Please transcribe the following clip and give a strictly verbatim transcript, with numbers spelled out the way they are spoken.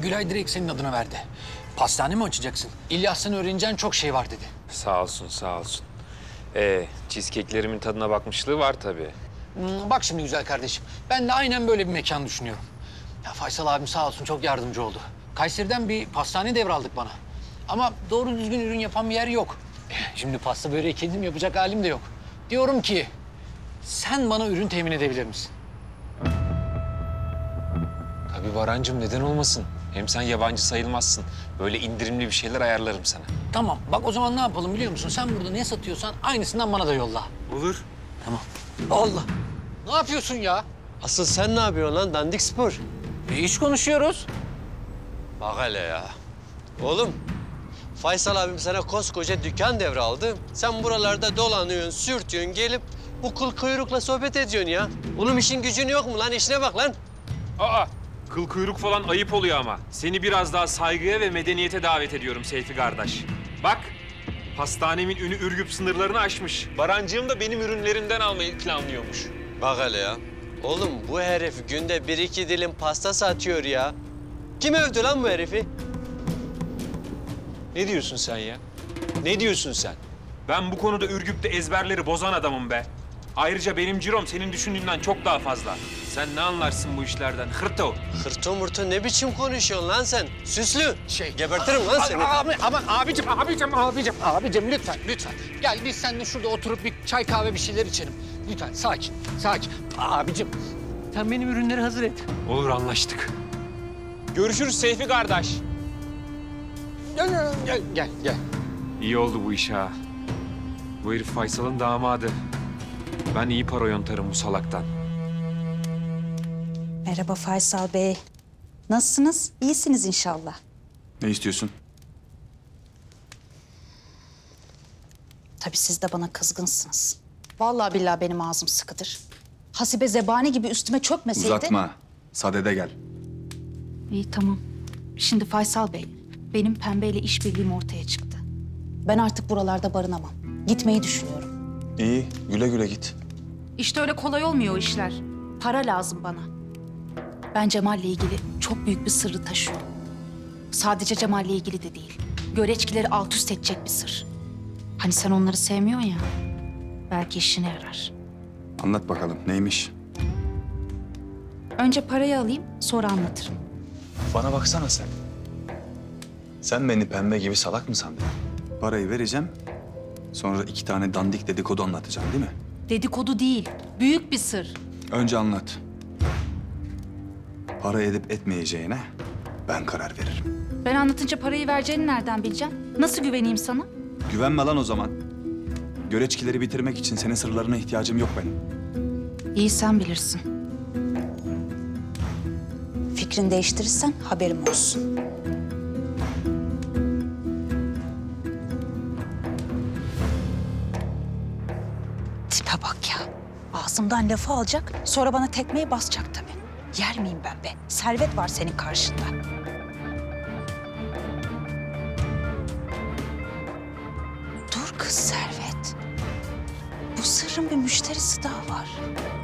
Gülay direkt senin adına verdi. Pastane mi açacaksın? İlyas'tan öğreneceğin çok şey var dedi. Sağ olsun, sağ olsun. Ee, cheesecake'lerimin tadına bakmışlığı var tabii. Hmm, bak şimdi güzel kardeşim. Ben de aynen böyle bir mekan düşünüyorum. Ya Faysal abim sağ olsun çok yardımcı oldu. Kayseri'den bir pastane devraldık bana. Ama doğru düzgün ürün yapan bir yer yok. Şimdi pasta böreği kendim yapacak halim de yok. Diyorum ki sen bana ürün temin edebilir misin? Tabii Barancığım, neden olmasın? Hem sen yabancı sayılmazsın. Böyle indirimli bir şeyler ayarlarım sana. Tamam bak o zaman ne yapalım biliyor musun? Sen burada ne satıyorsan aynısından bana da yolla. Olur. Tamam. Allah. Ne yapıyorsun ya? Asıl sen ne yapıyorsun lan dandik spor? E, iş konuşuyoruz. Bak hele ya. Oğlum, Faysal abim sana koskoca dükkan devraldı. Sen buralarda dolanıyorsun, sürtüyorsun, gelip bu kıl kuyrukla sohbet ediyorsun ya. Oğlum işin gücün yok mu lan? İşine bak lan. Aa, kıl kuyruk falan ayıp oluyor ama. Seni biraz daha saygıya ve medeniyete davet ediyorum Seyfi kardeş. Bak, pastanemin ünü Ürgüp sınırlarını aşmış. Barancığım da benim ürünlerimden almayı planlıyormuş. Bak hele ya. Oğlum bu herif günde bir iki dilim pasta satıyor ya. Kim övdü lan bu herifi? Ne diyorsun sen ya? Ne diyorsun sen? Ben bu konuda Ürgüp'te ezberleri bozan adamım be. Ayrıca benim cirom senin düşündüğünden çok daha fazla. Sen ne anlarsın bu işlerden? Hırto. Hırto mırto ne biçim konuşuyorsun lan sen? Süslü. Şey, Gebertirim lan seni. Abi, aman abicim, abicim, abicim, abicim lütfen, lütfen. Gel biz seninle şurada oturup bir çay kahve bir şeyler içelim. Lütfen sakin, sakin. Abicim, sen benim ürünleri hazır et. Olur, anlaştık. Görüşürüz Seyfi kardeş. Gel, gel, gel, gel. gel. İyi oldu bu iş ha. Bu herif Faysal'ın damadı. Ben iyi para yontarım bu salaktan. Merhaba Faysal Bey. Nasılsınız? İyisiniz inşallah. Ne istiyorsun? Tabii siz de bana kızgınsınız. Vallahi billahi benim ağzım sıkıdır. Hasibe zebani gibi üstüme çökmeseydi... Uzatma. Sadede gel. İyi tamam. Şimdi Faysal Bey, benim pembeyle işbirliğim ortaya çıktı. Ben artık buralarda barınamam. Gitmeyi düşünüyorum. İyi. Güle güle git. İşte öyle kolay olmuyor o işler. Para lazım bana. Ben Cemal'le ilgili çok büyük bir sırrı taşıyorum. Sadece Cemal'le ilgili de değil. Göreçkileri alt üst edecek bir sır. Hani sen onları sevmiyorsun ya. Belki işine yarar. Anlat bakalım. Neymiş? Önce parayı alayım, sonra anlatırım. Bana baksana sen. Sen beni pembe gibi salak mı sandın? Parayı vereceğim. Sonra iki tane dandik dedikodu anlatacağım değil mi? Dedikodu değil, büyük bir sır. Önce anlat. Para edip etmeyeceğine ben karar veririm. Ben anlatınca parayı vereceğini nereden bileceğim? Nasıl güveneyim sana? Güvenme lan o zaman. Göreçkileri bitirmek için senin sırlarına ihtiyacım yok benim. İyi sen bilirsin. Fikrini değiştirirsen haberim olsun. Tipe bak ya. Ağzımdan lafı alacak, sonra bana tekmeyi basacak tabii. Yer miyim ben be? Servet var senin karşında. Dur kız Servet. Bu sırrın bir müşterisi daha var.